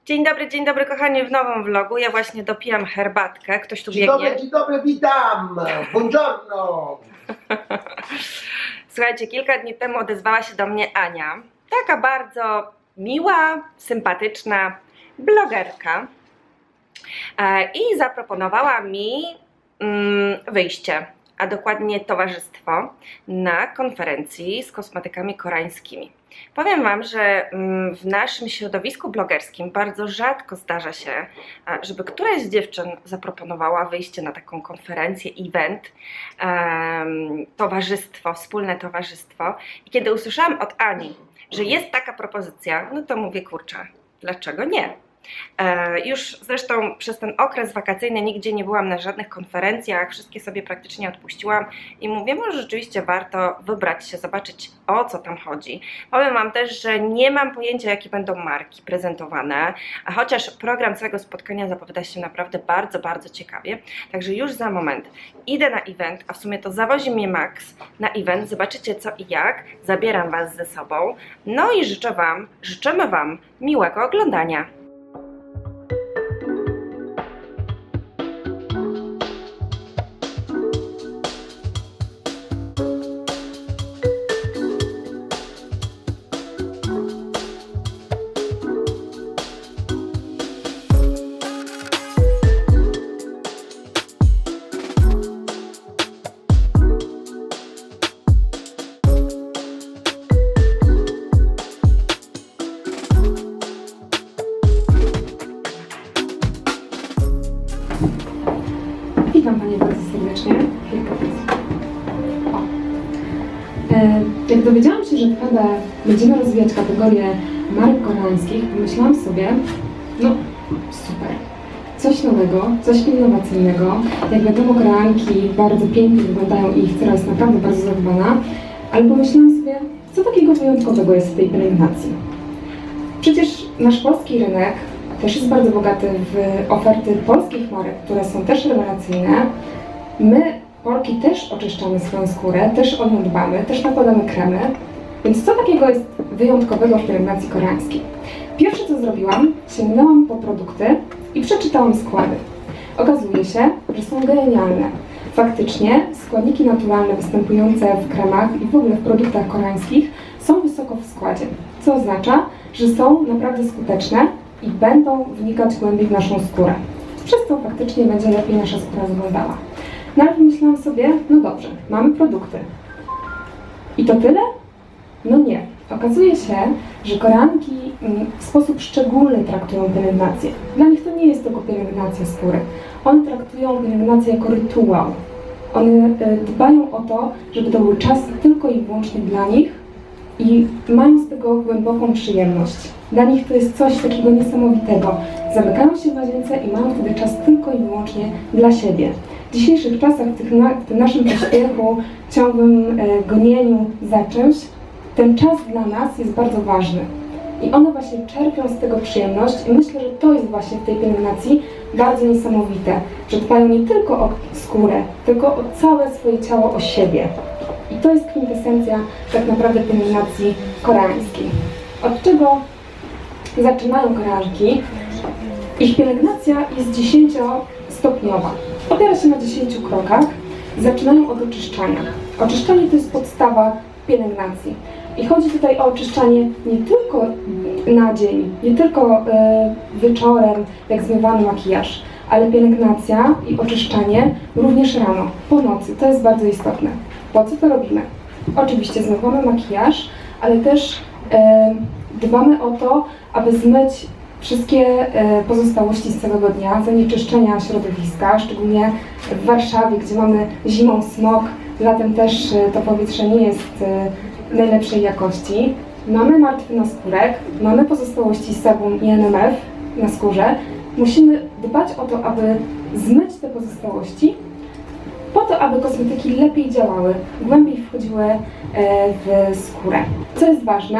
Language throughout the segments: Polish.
Dzień dobry kochani w nowym vlogu. Ja właśnie dopijam herbatkę. Ktoś tu biegnie. Dzień dobry, witam! Buongiorno! Słuchajcie, kilka dni temu odezwała się do mnie Ania. Taka bardzo miła, sympatyczna blogerka. I zaproponowała mi wyjście, a dokładnie towarzystwo na konferencji z kosmetykami koreańskimi. Powiem Wam, że w naszym środowisku blogerskim bardzo rzadko zdarza się, żeby któraś z dziewczyn zaproponowała wyjście na taką konferencję, event, towarzystwo, wspólne towarzystwo. I kiedy usłyszałam od Ani, że jest taka propozycja, no to mówię, kurczę, dlaczego nie? Już zresztą przez ten okres wakacyjny nigdzie nie byłam na żadnych konferencjach, wszystkie sobie praktycznie odpuściłam i mówię, może rzeczywiście warto wybrać się, zobaczyć, o co tam chodzi. Powiem Wam też, że nie mam pojęcia, jakie będą marki prezentowane, a chociaż program całego spotkania zapowiada się naprawdę bardzo, bardzo ciekawie, także już za moment idę na event, a w sumie to zawozi mnie Max na event, zobaczycie co i jak, zabieram Was ze sobą, no i życzymy Wam miłego oglądania. Witam Panie bardzo serdecznie. Jak dowiedziałam się, że w PB będziemy rozwijać kategorię marek koreańskich, pomyślałam sobie, no super, coś nowego, coś innowacyjnego. Jak wiadomo, Koreanki bardzo pięknie wyglądają i ich cera jest naprawdę bardzo zadbana, ale pomyślałam sobie, co takiego wyjątkowego jest w tej pielęgnacji. Przecież nasz polski rynek też jest bardzo bogaty w oferty polskich marek, które są też rewelacyjne. My, Polki, też oczyszczamy swoją skórę, też o nią dbamy, też nakładamy kremy. Więc co takiego jest wyjątkowego w pielęgnacji koreańskiej? Pierwsze co zrobiłam, sięgnęłam po produkty i przeczytałam składy. Okazuje się, że są genialne. Faktycznie składniki naturalne występujące w kremach i w ogóle w produktach koreańskich są wysoko w składzie, co oznacza, że są naprawdę skuteczne i będą wnikać głębiej w naszą skórę. Przez co faktycznie będzie lepiej nasza skóra wyglądała. Najpierw myślałam sobie, no dobrze, mamy produkty. I to tyle? No nie. Okazuje się, że Koreanki w sposób szczególny traktują pielęgnację. Dla nich to nie jest tylko pielęgnacja skóry. One traktują pielęgnację jako rytuał. One dbają o to, żeby to był czas tylko i wyłącznie dla nich i mają z tego głęboką przyjemność. Dla nich to jest coś takiego niesamowitego. Zamykają się w łazience i mają wtedy czas tylko i wyłącznie dla siebie. W dzisiejszych czasach, w tym naszym pośpiechu, ciągłym gonieniu za czymś, ten czas dla nas jest bardzo ważny. I one właśnie czerpią z tego przyjemność i myślę, że to jest właśnie w tej pielęgnacji bardzo niesamowite, że dbają nie tylko o skórę, tylko o całe swoje ciało, o siebie. I to jest kwintesencja tak naprawdę pielęgnacji koreańskiej. Od czego zaczynają Koreanki? Ich pielęgnacja jest 10-stopniowa. Opiera się na 10 krokach. Zaczynają od oczyszczania. Oczyszczanie to jest podstawa pielęgnacji. I chodzi tutaj o oczyszczanie nie tylko na dzień, nie tylko wieczorem, jak zmywamy makijaż, ale pielęgnacja i oczyszczanie również rano, po nocy. To jest bardzo istotne. Po co to robimy? Oczywiście zmywamy makijaż, ale też dbamy o to, aby zmyć wszystkie pozostałości z całego dnia, zanieczyszczenia środowiska, szczególnie w Warszawie, gdzie mamy zimą smog, latem też to powietrze nie jest najlepszej jakości. Mamy martwy naskórek, mamy pozostałości z sebum i NMF na skórze. Musimy dbać o to, aby zmyć te pozostałości, po to, aby kosmetyki lepiej działały, głębiej wchodziły w skórę. Co jest ważne?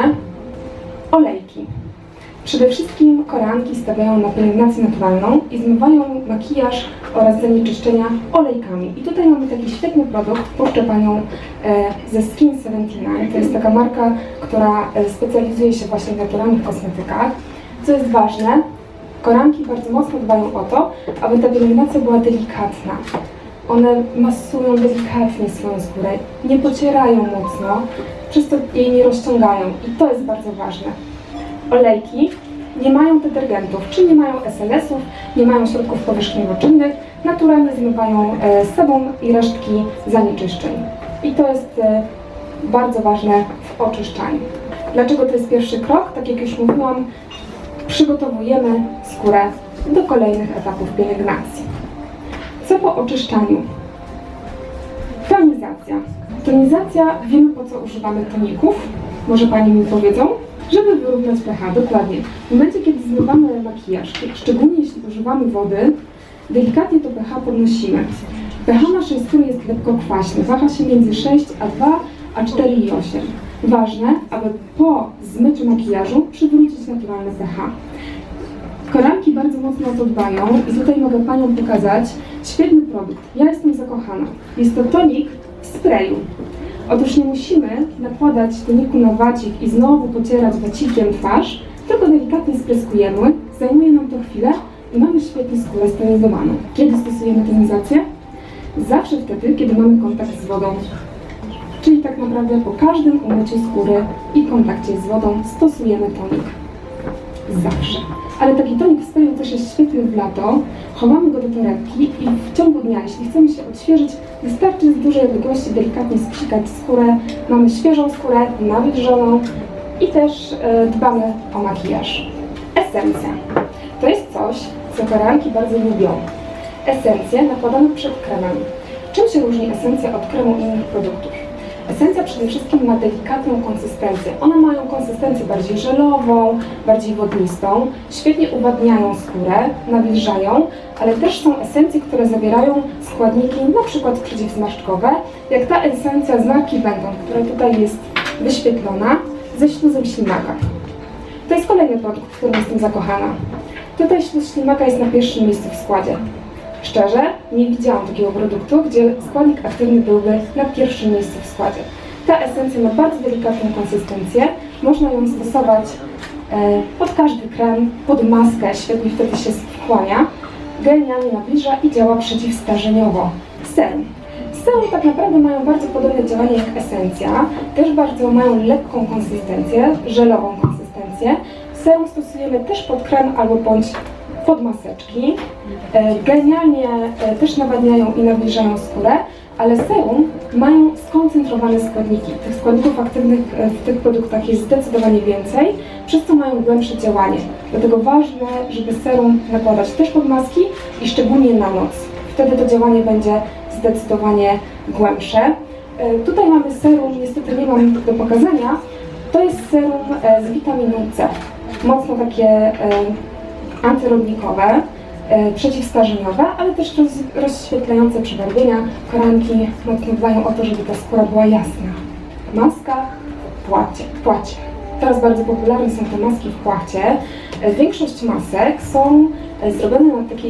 Olejki. Przede wszystkim Koreanki stawiają na pielęgnację naturalną i zmywają makijaż oraz zanieczyszczenia olejkami. I tutaj mamy taki świetny produkt, puszczę Panią ze Skin 79. To jest taka marka, która specjalizuje się właśnie w naturalnych kosmetykach. Co jest ważne, Koranki bardzo mocno dbają o to, aby ta pielęgnacja była delikatna. One masują delikatnie swoją skórę, nie pocierają mocno, przez to jej nie rozciągają i to jest bardzo ważne. Olejki nie mają detergentów, czyli nie mają SNS-ów, nie mają środków powierzchniowo-czynnych, naturalnie zmywają z sobą i resztki zanieczyszczeń. I to jest bardzo ważne w oczyszczaniu. Dlaczego to jest pierwszy krok? Tak jak już mówiłam, przygotowujemy skórę do kolejnych etapów pielęgnacji. Co po oczyszczaniu? Tonizacja. Tonizacja, wiemy po co używamy toników? Może Pani mi powiedzą? Żeby wyrównać pH, dokładnie. W momencie, kiedy zmywamy makijaż, szczególnie jeśli używamy wody, delikatnie to pH podnosimy. pH naszej skóry jest lekko kwaśny, waha się między 6 a 2, a 4 i 8. Ważne, aby po zmyciu makijażu przywrócić naturalne pH. Koranki bardzo mocno o to dbają i tutaj mogę Paniom pokazać świetny produkt. Ja jestem zakochana. Jest to tonik w sprayu. Otóż nie musimy nakładać toniku na wacik i znowu pocierać wacikiem twarz, tylko delikatnie spryskujemy, zajmuje nam to chwilę i mamy świetnie skórę stonizowaną. Kiedy stosujemy tonizację? Zawsze wtedy, kiedy mamy kontakt z wodą. Czyli tak naprawdę po każdym umyciu skóry i kontakcie z wodą stosujemy tonik. Zawsze. Ale taki tonik w sprayu też jest świetny w lato. Chowamy go do torebki i w ciągu dnia, jeśli chcemy się odświeżyć, wystarczy z dużej odległości delikatnie spsikać skórę. Mamy świeżą skórę, nawilżoną i też dbamy o makijaż. Esencja. To jest coś, co koranki bardzo lubią. Esencje nakładane przed kremem. Czym się różni esencja od kremu innych produktów? Esencja przede wszystkim ma delikatną konsystencję. One mają konsystencję bardziej żelową, bardziej wodnistą, świetnie uwadniają skórę, nawilżają, ale też są esencje, które zawierają składniki np. przeciwzmarszczkowe, jak ta esencja z marki Benton, która tutaj jest wyświetlona, ze śluzem ślimaka. To jest kolejny produkt, w którym jestem zakochana. Tutaj śluz ślimaka jest na pierwszym miejscu w składzie. Szczerze, nie widziałam takiego produktu, gdzie składnik aktywny byłby na pierwszym miejscu w składzie. Ta esencja ma bardzo delikatną konsystencję, można ją stosować pod każdy krem, pod maskę, świetnie wtedy się wchłania, genialnie nawilża i działa przeciwstarzeniowo. Serum. Serum tak naprawdę mają bardzo podobne działanie jak esencja, też bardzo mają lekką konsystencję, żelową konsystencję. Serum stosujemy też pod krem albo bądź pod maseczki. Genialnie też nawadniają i nawilżają skórę, ale serum mają skoncentrowane składniki. Tych składników aktywnych w tych produktach jest zdecydowanie więcej, przez co mają głębsze działanie. Dlatego ważne, żeby serum nakładać też pod maski i szczególnie na noc. Wtedy to działanie będzie zdecydowanie głębsze. Tutaj mamy serum, niestety nie mam do pokazania. To jest serum z witaminą C. Mocno takie antyrodnikowe, przeciwstarzeniowe, ale też rozświetlające przebarwienia. Koranki mocno dbają o to, żeby ta skóra była jasna. Maska w płacie. Teraz bardzo popularne są te maski w płacie. Większość masek są zrobione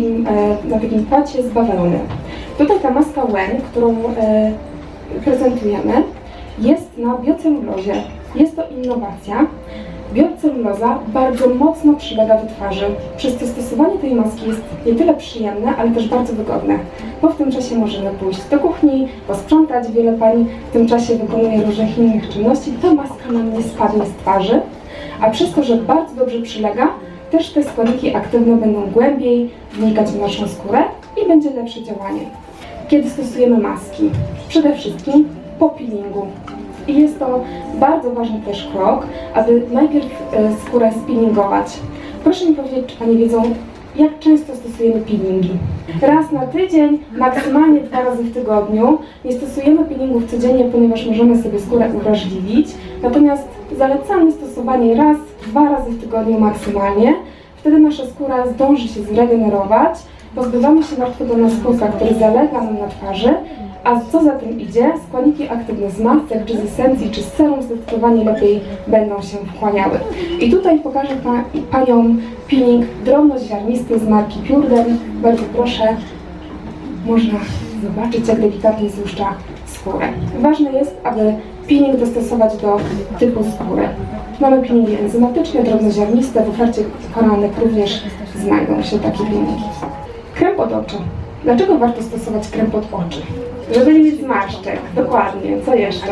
na takim płacie z bawełny. Tutaj ta maska WEN, którą prezentujemy, jest na biocelulozie. Jest to innowacja. Bioceluloza bardzo mocno przylega do twarzy, przez co stosowanie tej maski jest nie tyle przyjemne, ale też bardzo wygodne, bo w tym czasie możemy pójść do kuchni, posprzątać, wiele pań w tym czasie wykonuje różnych innych czynności, ta maska nam nie spadnie z twarzy, a przez to, że bardzo dobrze przylega, też te składniki aktywne będą głębiej wnikać w naszą skórę i będzie lepsze działanie. Kiedy stosujemy maski? Przede wszystkim po peelingu. I jest to bardzo ważny też krok, aby najpierw skórę spillingować. Proszę mi powiedzieć, czy Panie wiedzą, jak często stosujemy peelingi? Raz na tydzień, maksymalnie 2 razy w tygodniu. Nie stosujemy peelingów codziennie, ponieważ możemy sobie skórę uwrażliwić. Natomiast zalecamy stosowanie raz, 2 razy w tygodniu maksymalnie. Wtedy nasza skóra zdąży się zregenerować, pozbywamy się martwego naskórka, który zalega nam na twarzy, a co za tym idzie, składniki aktywne z masek, czy z esencji, czy z serum zdecydowanie lepiej będą się wchłaniały. I tutaj pokażę Paniom peeling drobnoziarnisty z marki Purederm. Bardzo proszę, można zobaczyć, jak delikatnie złuszcza skórę. Ważne jest, aby peeling dostosować do typu skóry. Mamy peelingi enzymatyczne, drobnoziarniste, w ofercie koranek również znajdą się takie peelingi. Krem pod oczy. Dlaczego warto stosować krem pod oczy? Żeby nie mieć zmarszczek. Dokładnie. Co jeszcze?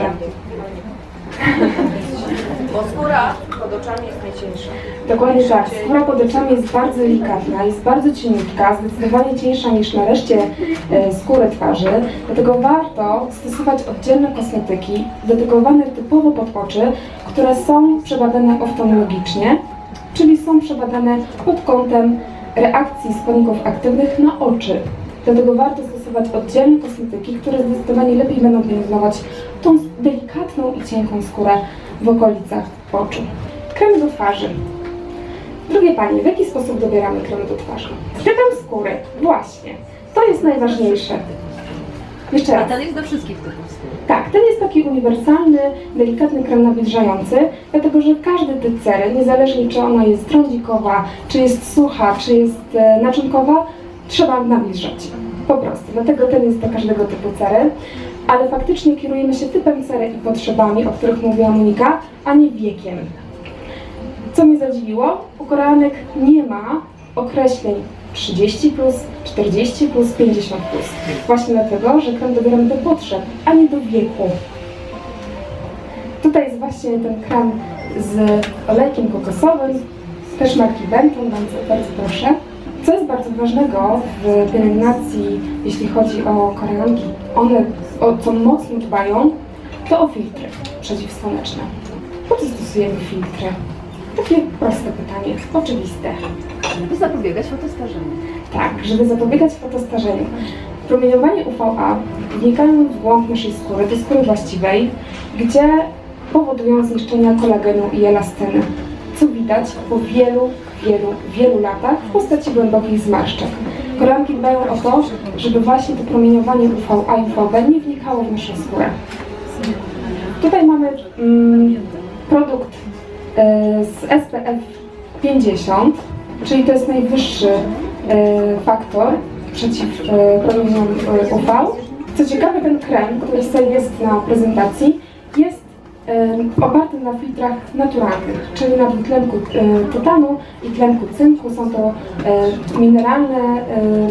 Bo skóra pod oczami jest najcieńsza. Dokładnie tak. Skóra pod oczami jest bardzo delikatna, jest bardzo cieniutka, zdecydowanie cieńsza niż na reszcie skóry twarzy. Dlatego warto stosować oddzielne kosmetyki dedykowane typowo pod oczy, które są przebadane oftalmologicznie, czyli są przebadane pod kątem reakcji składników aktywnych na oczy. Dlatego warto stosować oddzielne kosmetyki, które zdecydowanie lepiej będą pielęgnować tą delikatną i cienką skórę w okolicach oczu. Krem do twarzy. Drogie Panie, w jaki sposób dobieramy krem do twarzy? Typem skóry. Właśnie. To jest najważniejsze. Jeszcze raz. A ten jest do wszystkich typów skóry. Tak, ten jest taki uniwersalny, delikatny krem nawilżający, dlatego że każdy typ cery, niezależnie czy ona jest trądzikowa, czy jest sucha, czy jest naczynkowa, trzeba nawilżać. Po prostu. Dlatego ten jest do każdego typu cery. Ale faktycznie kierujemy się typem cery i potrzebami, o których mówiła Monika, a nie wiekiem. Co mnie zadziwiło? U koreanek nie ma określeń 30+, 40+, 50+. Właśnie dlatego, że krem dobieramy do potrzeb, a nie do wieku. Tutaj jest właśnie ten krem z olejkiem kokosowym, też marki Benton, bardzo proszę. Co jest bardzo ważnego w pielęgnacji, jeśli chodzi o koreanki, one o co mocno dbają, to o filtry przeciwsłoneczne. Po co stosujemy filtry? Takie proste pytanie, oczywiste. Żeby zapobiegać fotostarzeniu. Tak, żeby zapobiegać fotostarzeniu. Promieniowanie UVA wnikają w głąb naszej skóry, do skóry właściwej, gdzie powodują zniszczenia kolagenu i elastyny, co widać po wielu latach w postaci głębokich zmarszczek. Koreanki dbają o to, żeby właśnie to promieniowanie UVA i UVB nie wnikało w naszą skórę. Tutaj mamy produkt z SPF 50, czyli to jest najwyższy faktor przeciw promieniom UV. Co ciekawe, ten krem, który tutaj jest na prezentacji, jest oparty na filtrach naturalnych, czyli na dwutlenku tytanu i tlenku cynku. Są to mineralne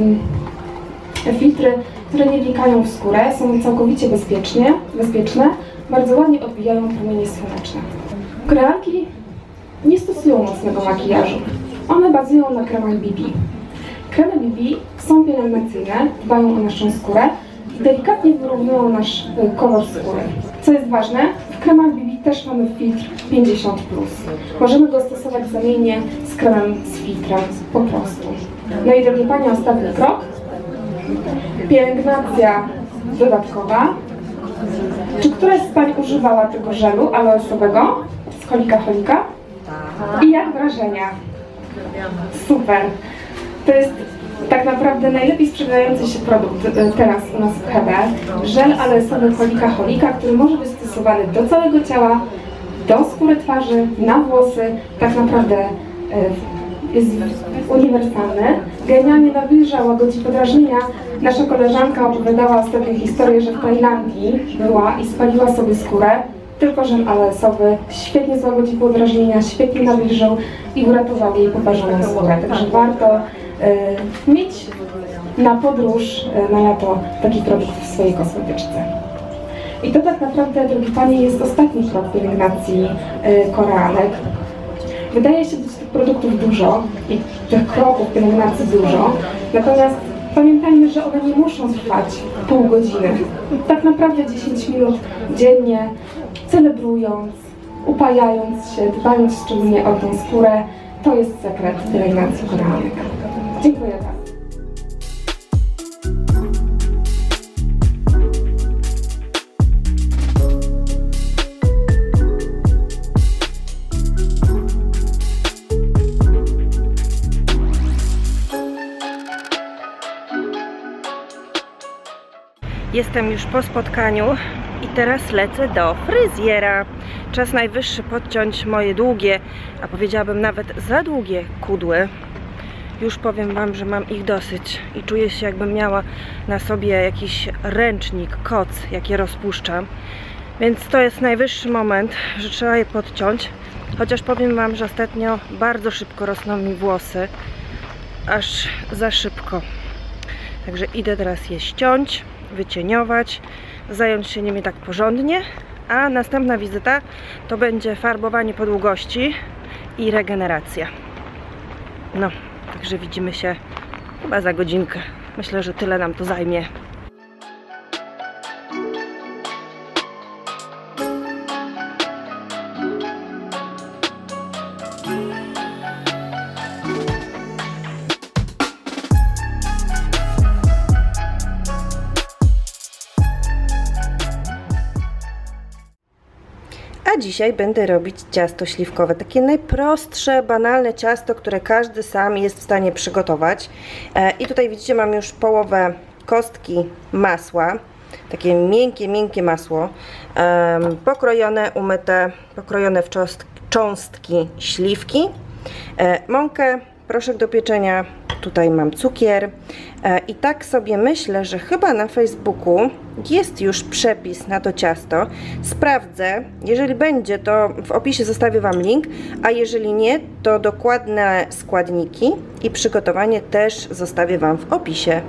filtry, które nie wnikają w skórę, są całkowicie bezpieczne, bardzo ładnie odbijają promienie słoneczne. Koreanki nie stosują mocnego makijażu. One bazują na kremach BB. Kremy BB są pielęgnacyjne, dbają o naszą skórę i delikatnie wyrównują nasz kolor skóry. Co jest ważne, w kremach BB też mamy filtr 50+. Możemy go stosować zamiennie z kremem z filtrem, po prostu. No i drogie Panie, ostatni krok. Pielęgnacja dodatkowa. Czy któraś z Pań używała tego żelu aloesowego z Holika? I jak wrażenia? Super! To jest tak naprawdę najlepiej sprzedający się produkt teraz u nas w Hebe. Żel aloesowy Holika, który może być stosowany do całego ciała, do skóry twarzy, na włosy. Tak naprawdę jest uniwersalny. Genialnie nawilża, łagodzi podrażnienia. Nasza koleżanka opowiadała ostatnio historię, że w Tajlandii była i spaliła sobie skórę. Tylko żel aloesowy świetnie złagodzi podrażnienia, świetnie nawilżył i uratował jej poparzoną skórę. Także warto mieć na podróż, na lato taki produkt w swojej kosmetyczce. I to tak naprawdę, drogie Panie, jest ostatni krok pielęgnacji koreanek. Wydaje się być tych produktów dużo i tych kroków pielęgnacji dużo, natomiast pamiętajmy, że one nie muszą trwać pół godziny. Tak naprawdę 10 minut dziennie, celebrując, upajając się, dbając szczególnie o tą skórę, to jest sekret pielęgnacji koreanek. Dziękuję bardzo. Jestem już po spotkaniu i teraz lecę do fryzjera. Czas najwyższy podciąć moje długie, a powiedziałabym nawet za długie kudły. Już powiem Wam, że mam ich dosyć i czuję się, jakbym miała na sobie jakiś ręcznik, koc, jak je rozpuszczam. Więc to jest najwyższy moment, że trzeba je podciąć. Chociaż powiem wam, że ostatnio bardzo szybko rosną mi włosy. Aż za szybko. Także idę teraz je ściąć, wycieniować, zająć się nimi tak porządnie. A następna wizyta to będzie farbowanie po długości i regeneracja. No, także widzimy się chyba za godzinkę. Myślę, że tyle nam to zajmie. A dzisiaj będę robić ciasto śliwkowe. Takie najprostsze, banalne ciasto, które każdy sam jest w stanie przygotować. I tutaj widzicie, mam już połowę kostki masła. Takie miękkie masło. Pokrojone, umyte, pokrojone w cząstki śliwki. Mąkę, proszek do pieczenia. Tutaj mam cukier i tak sobie myślę, że chyba na Facebooku jest już przepis na to ciasto. Sprawdzę, jeżeli będzie, to w opisie zostawię wam link, a jeżeli nie, to dokładne składniki i przygotowanie też zostawię wam w opisie.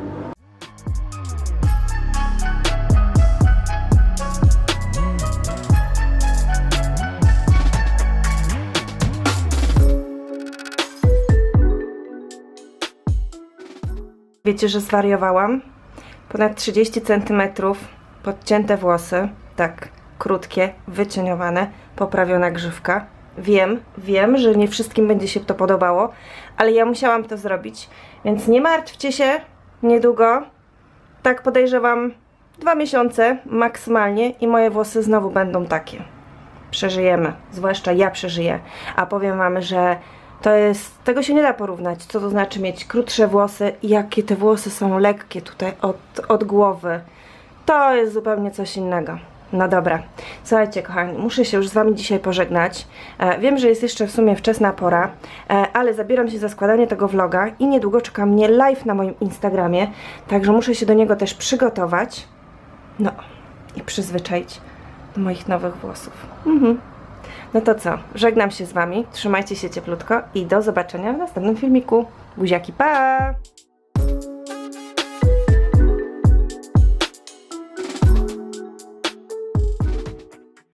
Wiecie, że zwariowałam? Ponad 30 cm podcięte włosy, tak, krótkie, wycieniowane, poprawiona grzywka. Wiem, że nie wszystkim będzie się to podobało, ale ja musiałam to zrobić, więc nie martwcie się, niedługo, tak podejrzewam 2 miesiące maksymalnie i moje włosy znowu będą takie. Przeżyjemy, zwłaszcza ja przeżyję, a powiem wam, że tego się nie da porównać, co to znaczy mieć krótsze włosy i jakie te włosy są lekkie tutaj od głowy. To jest zupełnie coś innego. No dobra, słuchajcie kochani, muszę się już z wami dzisiaj pożegnać. Wiem, że jest jeszcze w sumie wczesna pora, ale zabieram się za składanie tego vloga i niedługo czeka mnie live na moim Instagramie, także muszę się do niego też przygotować. No i przyzwyczaić do moich nowych włosów. No to co, żegnam się z wami, trzymajcie się cieplutko i do zobaczenia w następnym filmiku. Buziaki, pa!